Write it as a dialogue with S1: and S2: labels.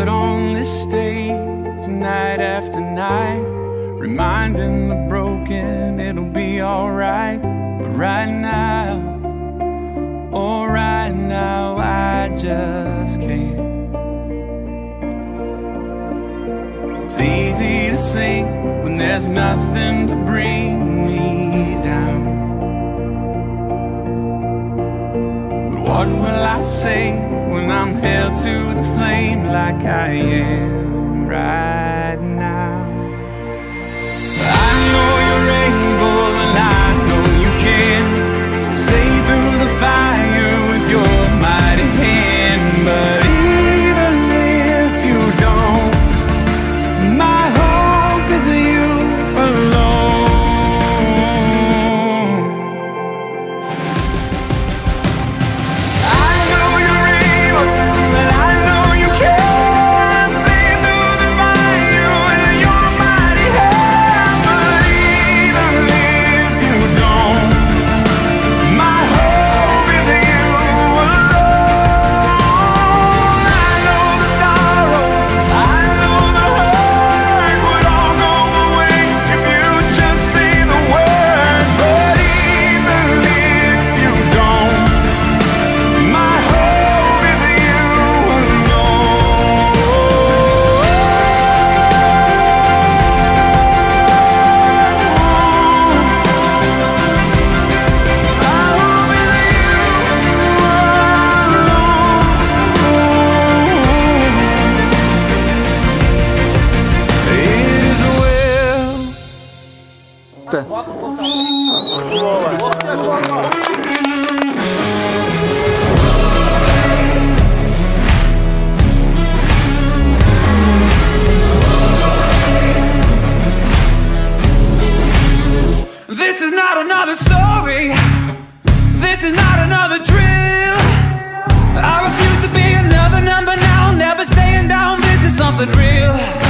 S1: stood on this stage night after night, reminding the broken it'll be alright. But right now, oh right now, I just can't. It's easy to sing when there's nothing to bring me down. But what will I say when I'm held to the flame like I am right now? I know you're able and I know you can save through the fire with your mighty hand. But even if you don't, my hope is you alone. I know you're able and I know you can save through the fire with your mighty hand. But even if you don't, my hope is you alone. I know the sorrow, I know the hurt would all go away if you just say the word. But even if you don't, my hope is you alone. This is not another story. This is not another drill. I refuse to be another number now. Never staying down. This is something real.